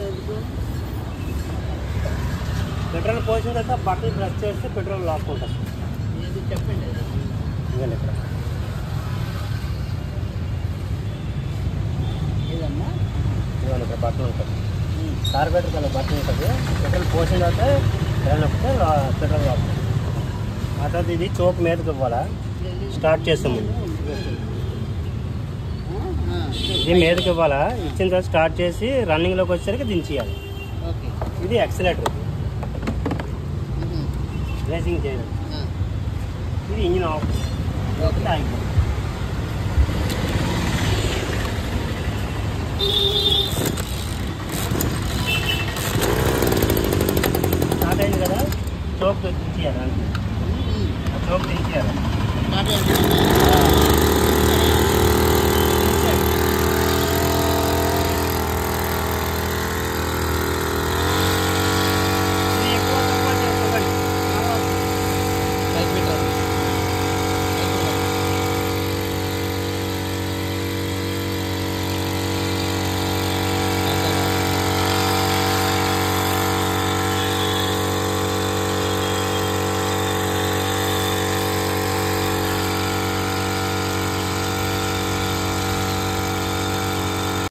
Petrol పోసిన తర్వాత బట్టలు ప్రెస్ చేస్తే పెట్రోల్ లాక్కుంటారు. చెప్పండి ఇవ్వండి ఇక్కడ ఇవ్వండి ఇక్కడ బట్టలు ఉంటుంది. కార్బేటర్ కల బట్టలు ఉంటుంది. పెట్రోల్ పోసిన తర్వాత వెళ్ళినప్పుడు పెట్రోల్ లాక్కుంటాం. ఆ తర్వాత ఇది చోపు మీదకి ఇవ్వాలా స్టార్ట్ చేస్తాము. ఇది మీదకి ఇవ్వాలా, ఇచ్చిన తర్వాత స్టార్ట్ చేసి రన్నింగ్లోకి వచ్చేసరికి దించేయాలి. ఇది యాక్సిలేటర్ రేసింగ్ చేయడం. ఇది ఇంజిన్ ఆఫ్ ఆగిపోతుంది.